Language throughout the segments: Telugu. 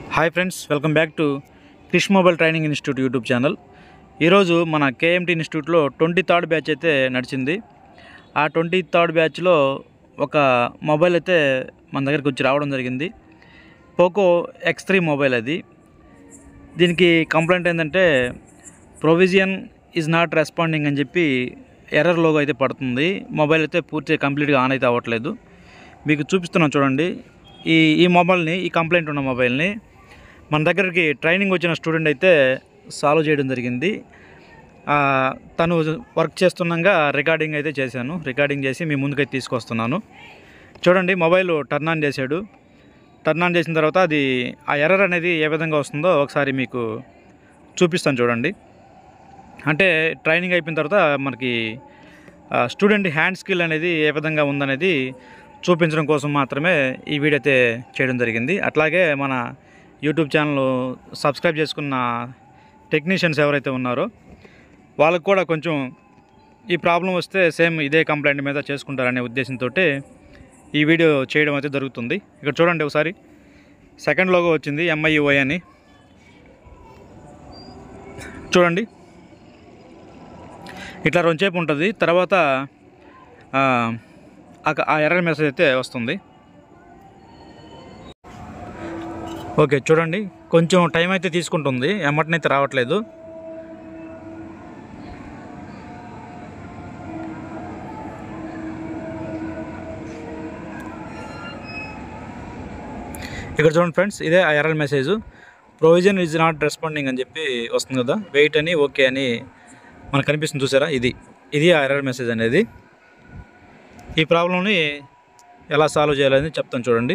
Hi friends, welcome back to Krish mobile training institute YouTube channel. ఈరోజు మన కేఎంటీ ఇన్స్టిట్యూట్లో 23rd బ్యాచ్ అయితే నడిచింది. ఆ 23rd బ్యాచ్లో ఒక మొబైల్ అయితే మన దగ్గరికి వచ్చి రావడం జరిగింది. Poco X3 mobile. అది దీనికి కంప్లైంట్ ఏంటంటే ప్రొవిజన్ ఈజ్ నాట్ రెస్పాండింగ్ అని చెప్పి ఎర్రర్ లోగో అయితే పడుతుంది. మొబైల్ అయితే పూర్తిగా కంప్లీట్గా ఆన్ అయితే అవ్వట్లేదు. మీకు చూపిస్తున్నాను చూడండి. ఈ మొబైల్ని, ఈ కంప్లైంట్ ఉన్న మొబైల్ని మన దగ్గరికి ట్రైనింగ్ వచ్చిన స్టూడెంట్ అయితే సాల్వ్ చేయడం జరిగింది. తను వర్క్ చేస్తున్నాగా రికార్డింగ్ అయితే చేశాను. రికార్డింగ్ చేసి మీ ముందుకైతే తీసుకొస్తున్నాను. చూడండి, మొబైల్ టర్న్ ఆన్ చేశాడు. టర్న్ ఆన్ చేసిన తర్వాత అది ఆ ఎర్రర్ అనేది ఏ విధంగా వస్తుందో ఒకసారి మీకు చూపిస్తాను చూడండి. అంటే ట్రైనింగ్ అయిపోయిన తర్వాత మనకి స్టూడెంట్ హ్యాండ్ స్కిల్ అనేది ఏ విధంగా ఉందనేది చూపించడం కోసం మాత్రమే ఈ వీడియో అయితే చేయడం జరిగింది. అట్లాగే మన యూట్యూబ్ ఛానల్ సబ్స్క్రైబ్ చేసుకున్న టెక్నీషియన్స్ ఎవరైతే ఉన్నారో వాళ్ళకు కూడా కొంచెం ఈ ప్రాబ్లం వస్తే సేమ్ ఇదే కంప్లైంట్ మీద చేసుకుంటారనే ఉద్దేశంతో ఈ వీడియో చేయడం అయితే జరుగుతుంది. ఇక్కడ చూడండి ఒకసారి, సెకండ్ లోగో వచ్చింది MIUI అని. చూడండి, ఇట్లా రెండుసేపు ఉంటుంది. తర్వాత ఆ ఎర్రర్ మెసేజ్ అయితే వస్తుంది. ఓకే, చూడండి, కొంచెం టైం అయితే తీసుకుంటుంది, ఎమ్మటనైతే రావట్లేదు. ఇక్కడ చూడండి ఫ్రెండ్స్, ఇదే ఆ error message. Provision is not responding అని చెప్పి వస్తుంది కదా, వెయిట్ అని ఓకే అని మనకు కనిపిస్తుంది. చూసారా, ఇది ఆ ఎర్రర్ మెసేజ్ అనేది. ఈ ప్రాబ్లంని ఎలా సాల్వ్ చేయాలని చెప్తాను చూడండి.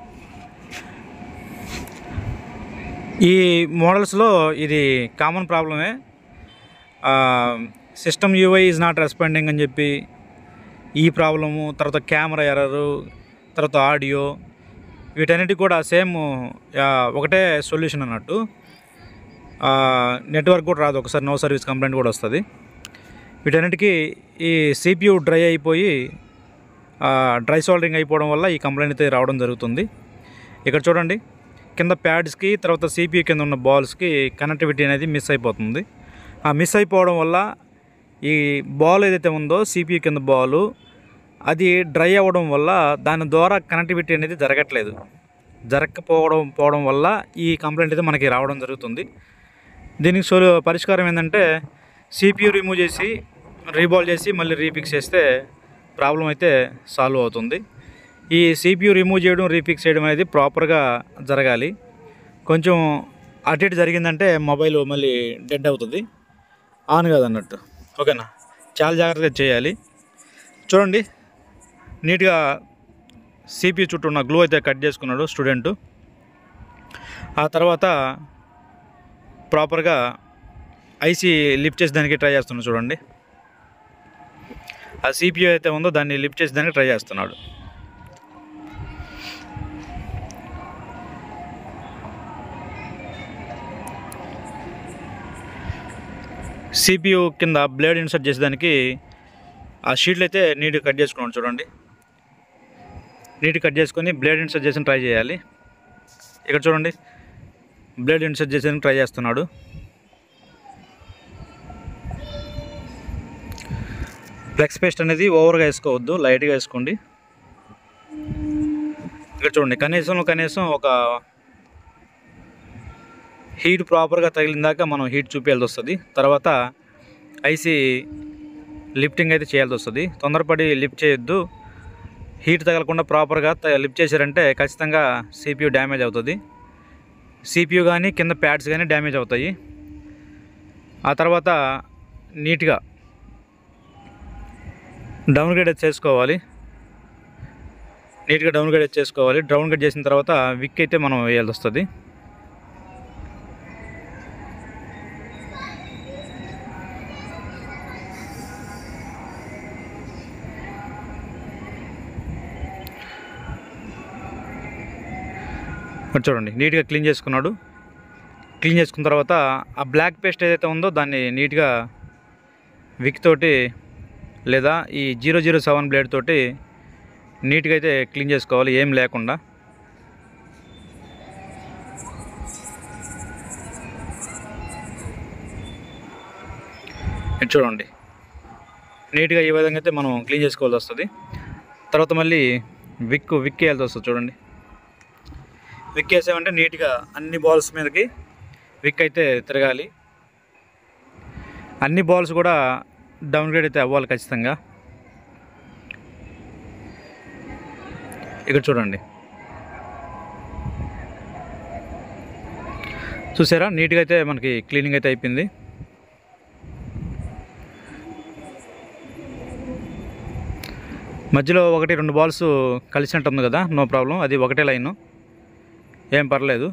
ఈ మోడల్స్లో ఇది కామన్ ప్రాబ్లమే. System UI is not responding అని చెప్పి ఈ ప్రాబ్లము, తర్వాత కెమెరా ఎర్రరు, తర్వాత ఆడియో, వీటన్నిటికి కూడా సేమ్ ఒకటే సొల్యూషన్ అన్నట్టు. నెట్వర్క్ కూడా రాదు, ఒకసారి నో సర్వీస్ కంప్లైంట్ కూడా వస్తుంది. వీటన్నిటికీ ఈ CPU డ్రై అయిపోయి డ్రై సోల్డరింగ్ అయిపోవడం వల్ల ఈ కంప్లైంట్ అయితే రావడం జరుగుతుంది. ఇక్కడ చూడండి, కింద ప్యాడ్స్కి తర్వాత CPU కింద ఉన్న బాల్స్కి కనెక్టివిటీ అనేది మిస్ అయిపోతుంది. ఆ మిస్ అయిపోవడం వల్ల ఈ బాల్ ఏదైతే ఉందో CPU కింద బాలు, అది డ్రై అవ్వడం వల్ల దాని ద్వారా కనెక్టివిటీ అనేది జరగకపోవడం వల్ల ఈ కంప్లైంట్ అయితే మనకి రావడం జరుగుతుంది. దీనికి పరిష్కారం ఏంటంటే CPU రిమూవ్ చేసి రీబాల్ చేసి మళ్ళీ రీఫిక్స్ చేస్తే ప్రాబ్లం అయితే సాల్వ్ అవుతుంది. ఈ CPU రిమూవ్ చేయడం, రీఫిక్స్ చేయడం అనేది ప్రాపర్గా జరగాలి. కొంచెం అటు ఇటు జరిగిందంటే మొబైల్ మళ్ళీ డెడ్ అవుతుంది, ఆన్ కాదన్నట్టు. ఓకేనా, చాలా జాగ్రత్తగా చేయాలి. చూడండి, నీట్గా CPU చుట్టూ ఉన్న గ్లూ అయితే కట్ చేసుకున్నాడు స్టూడెంట్. ఆ తర్వాత ప్రాపర్గా IC లిఫ్ట్ చేసి దానికి ట్రై చేస్తున్నాడు. చూడండి, ఆ CPU అయితే ఉందో దాన్ని లిఫ్ట్ చేసి దానికి ట్రై చేస్తున్నాడు. CPU కింద బ్లేడ్ ఇన్సర్ట్ చేసేదానికి ఆ షీట్లు అయితే నీట్గా కట్ చేసుకున్నాడు. చూడండి, నీట్గా కట్ చేసుకొని బ్లేడ్ ఇన్సర్ట్ చేసి ట్రై చేయాలి. ఇక్కడ చూడండి, బ్లేడ్ ఇన్సర్ట్ చేసేందుకు ట్రై చేస్తున్నాడు. ఫ్లెక్స్ పేస్ట్ అనేది ఓవర్గా వేసుకోవద్దు, లైట్గా వేసుకోండి. ఇక్కడ చూడండి, కనీసం ఒక హీట్ ప్రాపర్గా తగిలిందాక మనం హీట్ చూపించాల్సి వస్తుంది. తర్వాత IC లిఫ్టింగ్ అయితే చేయాల్సి వస్తుంది. తొందరపడి లిఫ్ట్ చేయొద్దు. హీట్ తగలకుండా ప్రాపర్గా లిఫ్ట్ చేశారంటే ఖచ్చితంగా CPU డ్యామేజ్ అవుతుంది. CPU కానీ కింద ప్యాడ్స్ కానీ డ్యామేజ్ అవుతాయి. ఆ తర్వాత నీట్గా డౌన్గ్రేడ్ చేసుకోవాలి. నీట్గా డౌన్గ్రేడ్ చేసుకోవాలి. డౌన్గ్రేడ్ చేసిన తర్వాత విక్ అయితే మనం వేయాల్సి వస్తుంది. చూడండి, నీట్గా క్లీన్ చేసుకున్నాడు. క్లీన్ చేసుకున్న తర్వాత ఆ బ్లాక్ పేస్ట్ ఏదైతే ఉందో దాన్ని నీట్గా విక్ తోటి లేదా ఈ 007 బ్లేడ్ తోటి నీట్గా అయితే క్లీన్ చేసుకోవాలి, ఏం లేకుండా. ఇది చూడండి, నీట్గా ఈ విధంగా అయితే మనం క్లీన్ చేసుకోవాల్సి వస్తుంది. తర్వాత మళ్ళీ విక్ వేయాల్సి వస్తుంది. చూడండి, విక్ వేసామంటే నీట్గా అన్ని బాల్స్ మీదకి విక్ అయితే తిరగాలి. అన్ని బాల్స్ కూడా డౌన్గ్రేడ్ అయితే అవ్వాలి ఖచ్చితంగా. ఇక్కడ చూడండి, చూసారా నీట్గా అయితే మనకి క్లీనింగ్ అయితే అయిపోయింది. మధ్యలో 1-2 బాల్స్ కలిసినట్టు ఉంది కదా, నో ప్రాబ్లం, అది ఒకటే లైను, ఏం పర్లేదు.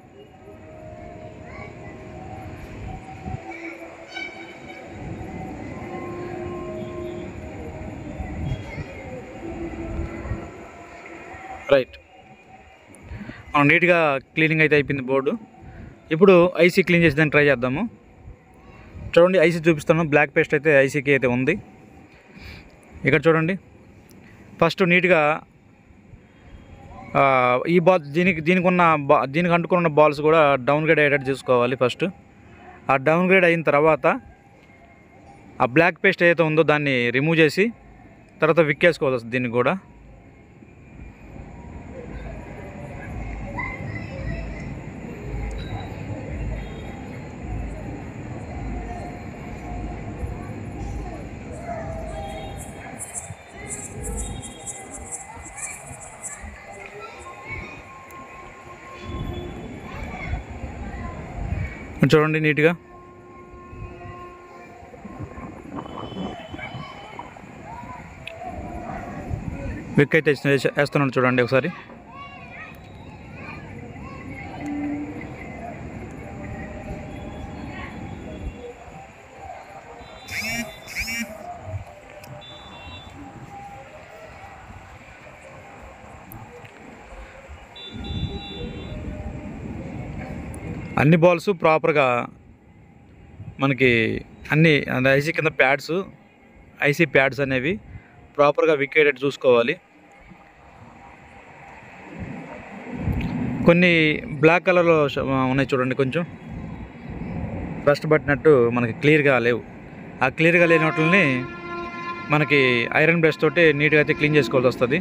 రైట్, మనం నీట్గా క్లీనింగ్ అయితే అయిపోయింది బోర్డు. ఇప్పుడు ఐసీ క్లీన్ చేసి దాన్ని ట్రై చేద్దాము. చూడండి, ఐసీ చూపిస్తాను. బ్లాక్ పేస్ట్ అయితే ఐసీకి అయితే ఉంది. ఇక్కడ చూడండి, ఫస్ట్ నీట్గా ఈ బాల్ దీనికి అంటుకున్న బాల్స్ కూడా డౌన్గ్రేడ్ అయ్యేటట్టు చూసుకోవాలి. ఫస్ట్ ఆ డౌన్గ్రేడ్ అయిన తర్వాత ఆ బ్లాక్ పేస్ట్ ఏదైతే ఉందో దాన్ని రిమూవ్ చేసి తర్వాత విక్కేసుకోవాలి వస్తుంది దీనికి కూడా. చూడండి నీట్గా విక్ అయితే వేస్తున్నాను. చూడండి ఒకసారి, అన్ని బాల్స్ ప్రాపర్గా మనకి అన్ని ఐసీ కింద ఐసీ ప్యాడ్స్ అనేవి ప్రాపర్గా విక్కేటట్టు చూసుకోవాలి. కొన్ని బ్లాక్ కలర్లో ఉన్నాయి చూడండి, కొంచెం రస్ట్ పట్టినట్టు మనకి క్లియర్గా లేవు. ఆ క్లియర్గా లేని వాటిని మనకి ఐరన్ బ్రష్ తోటి నీట్గా అయితే క్లీన్ చేసుకోవాల్సి వస్తుంది.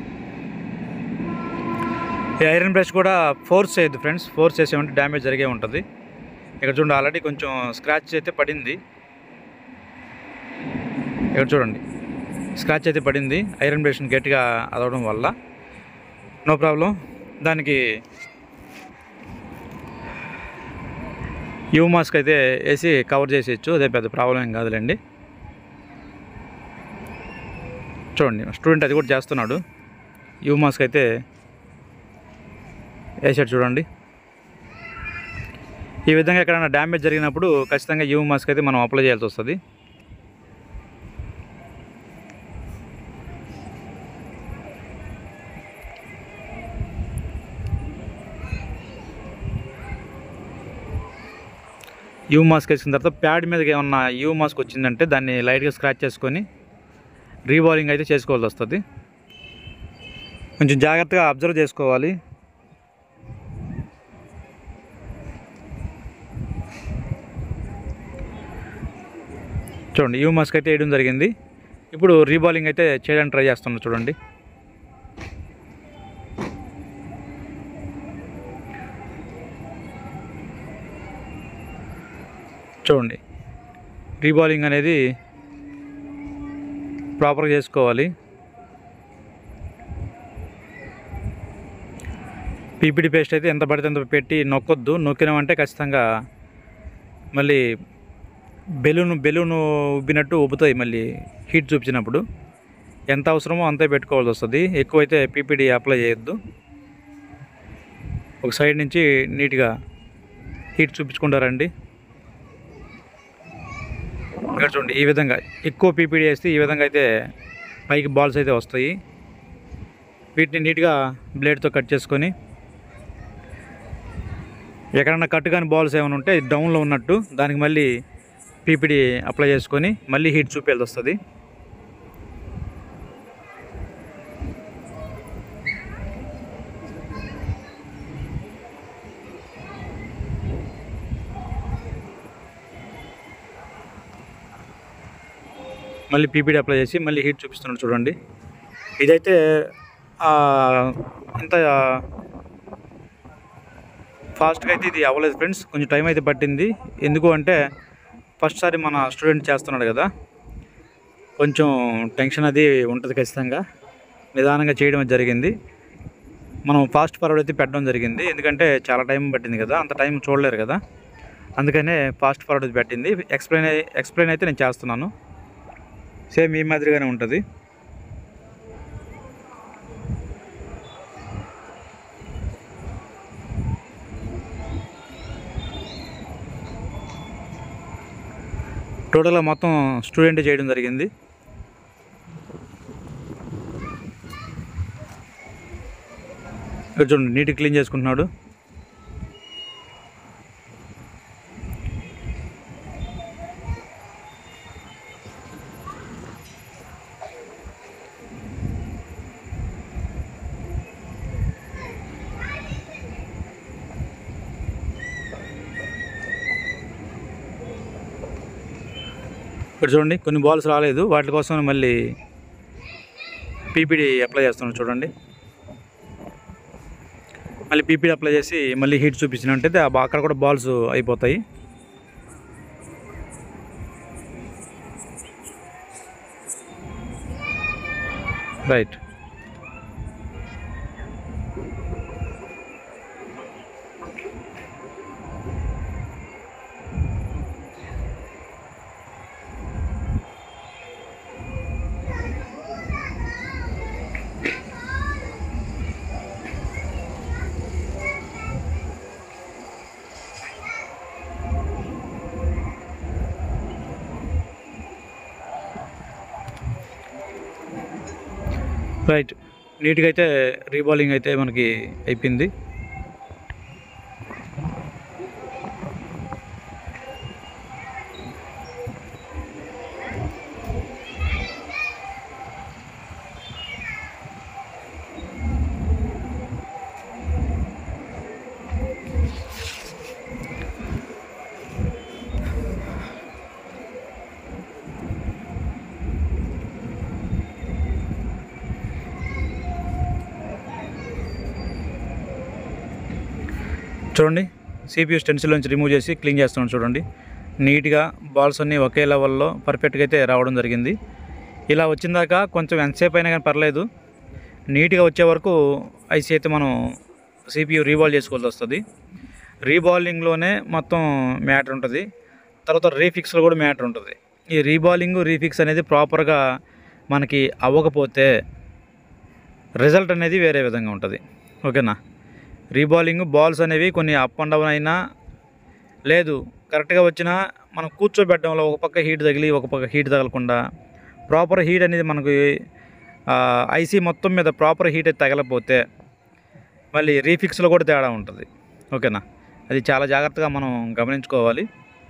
ఈ ఐరన్ బ్రష్ కూడా ఫోర్స్ చేయొద్దు ఫ్రెండ్స్, ఫోర్స్ చేసేమంటే డ్యామేజ్ జరిగే ఉంటుంది. ఇక్కడ చూడండి, ఆల్రెడీ కొంచెం స్క్రాచ్ అయితే పడింది. ఇక్కడ చూడండి, స్క్రాచ్ అయితే పడింది ఐరన్ బ్రష్ని గట్టిగా అదవడం వల్ల. నో ప్రాబ్లం, దానికి యూ మాస్క్ అయితే వేసి కవర్ చేసేయచ్చు, అదే పెద్ద ప్రాబ్లం ఏం కాదులేండి. చూడండి, స్టూడెంట్ అది కూడా చేస్తున్నాడు. యూ మాస్క్ అయితే వేసాడు చూడండి. ఈ విధంగా ఎక్కడైనా డ్యామేజ్ జరిగినప్పుడు ఖచ్చితంగా యూ మాస్క్ అయితే మనం అప్లై చేయాల్సి వస్తుంది. యూ మాస్క్ వేసిన తర్వాత ప్యాడ్ మీదకి ఏమన్నా యూ మాస్క్ వచ్చిందంటే దాన్ని లైట్గా స్క్రాచ్ చేసుకొని రీబాలింగ్ అయితే చేసుకోవాల్సి వస్తుంది. కొంచెం జాగ్రత్తగా అబ్జర్వ్ చేసుకోవాలి. చూడండి, యూ మాస్క్ అయితే వేయడం జరిగింది. ఇప్పుడు రీబాలింగ్ అయితే చేయడానికి ట్రై చేస్తున్నాను. చూడండి, చూడండి రీబాలింగ్ అనేది ప్రాపర్గా చేసుకోవాలి. పీపీటీ పేస్ట్ అయితే ఎంత పడితే అంత పెట్టి నొక్కొద్దు. నొక్కినామంటే ఖచ్చితంగా మళ్ళీ బెలూను ఉబ్బినట్టు ఉబ్బుతాయి. మళ్ళీ హీట్ చూపించినప్పుడు ఎంత అవసరమో అంతే పెట్టుకోవాల్సి వస్తుంది. ఎక్కువైతే పీపీటీ అప్లై చేయొద్దు. ఒక సైడ్ నుంచి నీట్గా హీట్ చూపించుకుంటారండి. ఇక్కడ చూడండి, ఈ విధంగా ఎక్కువ పీపీటీ వేస్తే ఈ విధంగా అయితే పైకి బాల్స్ అయితే వస్తాయి. వీటిని నీట్గా బ్లేడ్తో కట్ చేసుకొని ఎక్కడన్నా కట్ కాని బాల్స్ ఏమైనా ఉంటే డౌన్లో ఉన్నట్టు దానికి మళ్ళీ పీపీటీ అప్లై చేసుకొని మళ్ళీ హీట్ చూపేయాల్సి వస్తుంది. మళ్ళీ పీపీడీ అప్లై చేసి మళ్ళీ హీట్ చూపిస్తున్నాడు చూడండి. ఇదైతే ఇంత ఫాస్ట్గా అయితే ఇది అవ్వలేదు ఫ్రెండ్స్, కొంచెం టైం అయితే పట్టింది. ఎందుకు అంటే ఫస్ట్ సారి మన స్టూడెంట్ చేస్తున్నాడు కదా, కొంచెం టెన్షన్ అది ఉంటుంది ఖచ్చితంగా. నిదానంగా చేయడం జరిగింది. మనం ఫాస్ట్ ఫార్వర్డ్ అయితే పెట్టడం జరిగింది, ఎందుకంటే చాలా టైం పట్టింది కదా, అంత టైం చూడలేరు కదా, అందుకనే ఫాస్ట్ ఫార్వర్డ్ పెట్టింది. ఎక్స్ప్లెయిన్ అయితే నేను చేస్తున్నాను, సేమ్ ఈ మాదిరిగానే ఉంటుంది. టోటల్గా మొత్తం స్టూడెంట్ చేయడం జరిగింది. ఇక్కడ చూడండి, నీట్గా క్లీన్ చేసుకుంటున్నాడు. ఇక్కడ చూడండి, కొన్ని బాల్స్ రాలేదు, వాటి కోసం మళ్ళీ పీపీడీ అప్లై చేస్తున్నాను చూడండి. మళ్ళీ పీపీడీ అప్లై చేసి మళ్ళీ హీట్ చూపించినట్టయితే అక్కడ కూడా బాల్స్ అయిపోతాయి. రైట్. రైట్, నీట్గా అయితే రీబాలింగ్ అయితే మనకి అయిపోయింది. చూడండి, CPU స్టెన్సిల్ నుంచి రిమూవ్ చేసి క్లీన్ చేస్తున్నాను చూడండి. నీట్గా బాల్స్ అన్నీ ఒకే లెవెల్లో పర్ఫెక్ట్గా అయితే రావడం జరిగింది. ఇలా వచ్చిందాక కొంచెం ఎంతసేపు అయినా కానీ పర్లేదు, నీట్గా వచ్చే వరకు ఐసీ అయితే మనం CPU రీబాల్ చేసుకోవాల్సి వస్తుంది. రీబాలింగ్లోనే మొత్తం మ్యాటర్ ఉంటుంది, తర్వాత రీఫిక్స్లో కూడా మ్యాటర్ ఉంటుంది. ఈ రీఫిక్స్ అనేది ప్రాపర్గా మనకి అవ్వకపోతే రిజల్ట్ అనేది వేరే విధంగా ఉంటుంది. ఓకేనా. బాల్స్ అనేవి కొన్ని అప్ అండ్ డౌన్ అయినా లేదు, కరెక్ట్గా వచ్చినా మనం కూర్చోబెట్టడంలో ఒక పక్క హీట్ తగిలి ఒక పక్క హీట్ తగలకుండా ప్రాపర్ హీట్ అనేది మనకి ఐసీ మొత్తం మీద ప్రాపర్ హీట్ అయితే తగలపోతే మళ్ళీ రీఫిక్స్లో కూడా తేడా ఉంటుంది. ఓకేనా, అది చాలా జాగ్రత్తగా మనం గమనించుకోవాలి.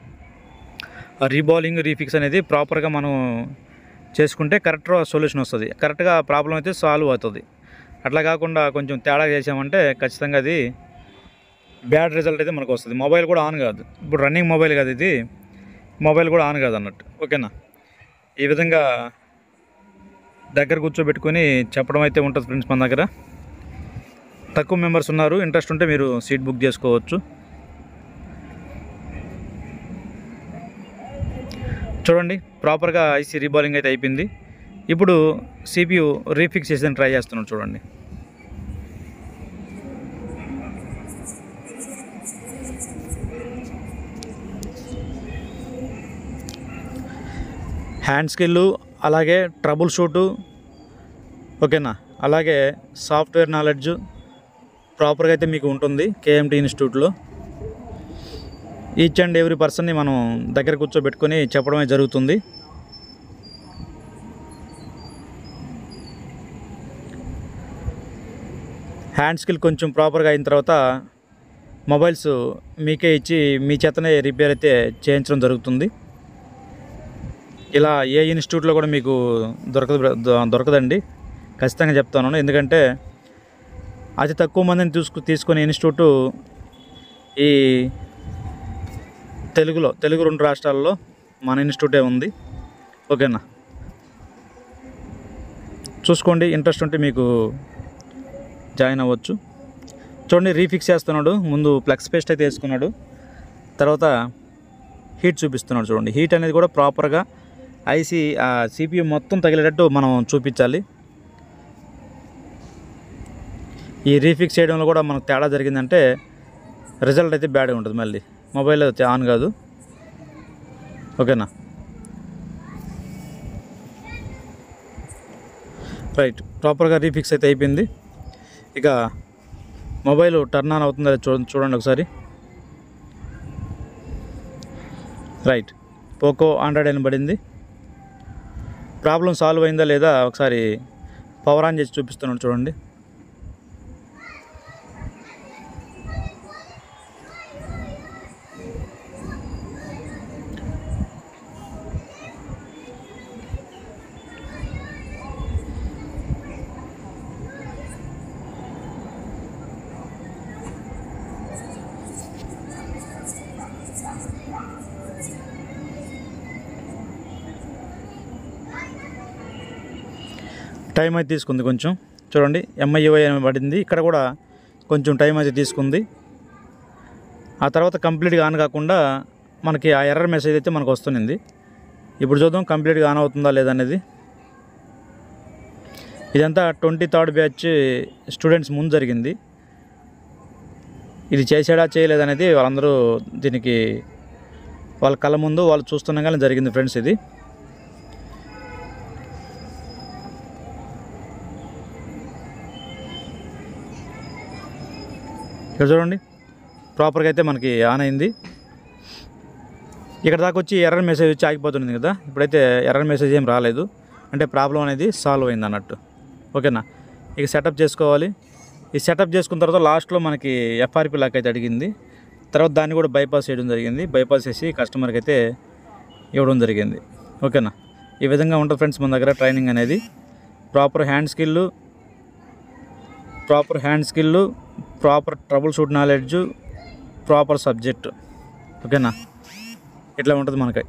రీఫిక్స్ అనేది ప్రాపర్గా మనం చేసుకుంటే కరెక్ట్ సొల్యూషన్ వస్తుంది, కరెక్ట్గా ప్రాబ్లం అయితే సాల్వ్ అవుతుంది. అట్లా కాకుండా కొంచెం తేడా చేసామంటే ఖచ్చితంగా అది బ్యాడ్ రిజల్ట్ అయితే మనకు వస్తుంది. మొబైల్ కూడా ఆన్ కాదు, ఇప్పుడు రన్నింగ్ మొబైల్ కాదు ఇది, మొబైల్ కూడా ఆన్ కాదు అన్నట్టు. ఓకేనా, ఈ విధంగా దగ్గర కూర్చోబెట్టుకొని చెప్పడం అయితే ఉంటుంది ఫ్రెండ్స్. మన దగ్గర తక్కువ మెంబర్స్ ఉన్నారు, ఇంట్రెస్ట్ ఉంటే మీరు సీట్ బుక్ చేసుకోవచ్చు. చూడండి, ప్రాపర్గా ఐసీ రీబాలింగ్ అయితే అయిపోయింది. ఇప్పుడు CPU రీఫిక్స్ చేసి ట్రై చేస్తున్నాను చూడండి. హ్యాండ్ స్కిల్, అలాగే ట్రబుల్ షూటు, ఓకేనా, అలాగే సాఫ్ట్వేర్ నాలెడ్జ్ ప్రాపర్గా అయితే మీకు ఉంటుంది KMT ఇన్స్టిట్యూట్లో. ఈచ్ అండ్ ఎవ్రీ పర్సన్ని మనం దగ్గర కూర్చోబెట్టుకొని చెప్పడమే జరుగుతుంది. హ్యాండ్ స్కిల్ కొంచెం ప్రాపర్గా అయిన తర్వాత మొబైల్స్ మీకే ఇచ్చి మీ చేతనే రిపేర్ అయితే చేయించడం జరుగుతుంది. ఇలా ఏ ఇన్స్టిట్యూట్లో కూడా మీకు దొరకదండి, ఖచ్చితంగా చెప్తాను. ఎందుకంటే అతి తక్కువ మందిని తీసుకునే ఇన్స్టిట్యూట్ ఈ తెలుగు 2 రాష్ట్రాల్లో మన ఇన్స్టిట్యూటే ఉంది. ఓకేనా, చూసుకోండి, ఇంట్రెస్ట్ ఉంటే మీకు జాయిన్ అవ్వచ్చు. చూడండి, రీఫిక్స్ చేస్తున్నాడు. ముందు ప్లగ్స్ పేస్ట్ అయితే వేసుకున్నాడు, తర్వాత హీట్ చూపిస్తున్నాడు. చూడండి, హీట్ అనేది కూడా ప్రాపర్గా ఐసీ సిపియు మొత్తం తగిలేటట్టు మనం చూపించాలి. ఈ రీఫిక్స్ చేయడంలో కూడా మనకు తేడా జరిగిందంటే రిజల్ట్ అయితే బ్యాడ్గా ఉంటుంది, మళ్ళీ మొబైల్ అయితే ఆన్ కాదు. ఓకేనా, రైట్. ప్రాపర్గా రీఫిక్స్ అయితే అయిపోయింది. ఇక మొబైల్ టర్న్ ఆన్ అవుతుందో చూడండి ఒకసారి. రైట్, పోకో ఆండ్రాయిడ్ అని పడింది. ప్రాబ్లం సాల్వ్ అయిందా లేదా ఒకసారి పవర్ ఆన్ చేసి చూపిస్తున్నాడు చూడండి. టైం అయితే తీసుకుంది కొంచెం. చూడండి, MIUI అని పడింది, ఇక్కడ కూడా కొంచెం టైం అయితే తీసుకుంది. ఆ తర్వాత కంప్లీట్గా ఆన్ కాకుండా మనకి ఆ ఎర్రర్ మెసేజ్ అయితే మనకు వస్తుంది. ఇప్పుడు చూద్దాం కంప్లీట్గా ఆన్ అవుతుందా లేదనేది. ఇదంతా 23rd బ్యాచ్ స్టూడెంట్స్ ముందు జరిగింది. ఇది చేసాడా చేయలేదనేది వాళ్ళందరూ దీనికి వాళ్ళ కళ్ళ ముందు వాళ్ళు చూస్తుండగానే జరిగింది ఫ్రెండ్స్. ఇది ఇక్కడ చూడండి, ప్రాపర్గా అయితే మనకి ఆన్ అయింది. ఇక్కడ దాకా వచ్చి ఎర్రర్ మెసేజ్ వచ్చి ఆగిపోతుంది కదా. ఇప్పుడైతే ఎర్రర్ మెసేజ్ ఏం రాలేదు, అంటే ప్రాబ్లం అనేది సాల్వ్ అయింది అన్నట్టు. ఓకేనా, ఇక సెటప్ చేసుకోవాలి. ఈ సెటప్ చేసుకున్న తర్వాత లాస్ట్లో మనకి FRP లాక్ అయితే అడిగింది. తర్వాత దాన్ని కూడా బైపాస్ చేయడం జరిగింది. బైపాస్ చేసి కస్టమర్కి అయితే ఇవ్వడం జరిగింది. ఓకేనా, ఈ విధంగా ఉంటుంది ఫ్రెండ్స్ మన దగ్గర ట్రైనింగ్ అనేది. Proper hand skill, proper trouble shoot knowledge, proper subject. ఓకేనా, ఇట్లా ఉంటుంది మనకి.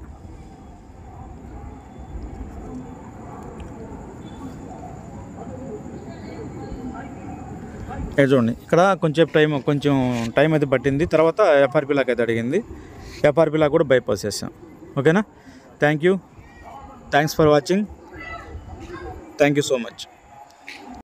చూడండి, ఇక్కడ కొంచెం టైం అయితే పట్టింది. తర్వాత FRP లాక్ అయితే అడిగింది. FRP లాక్ కూడా బైపాస్ చేసాం. ఓకేనా, thanks for watching. Thank you so much.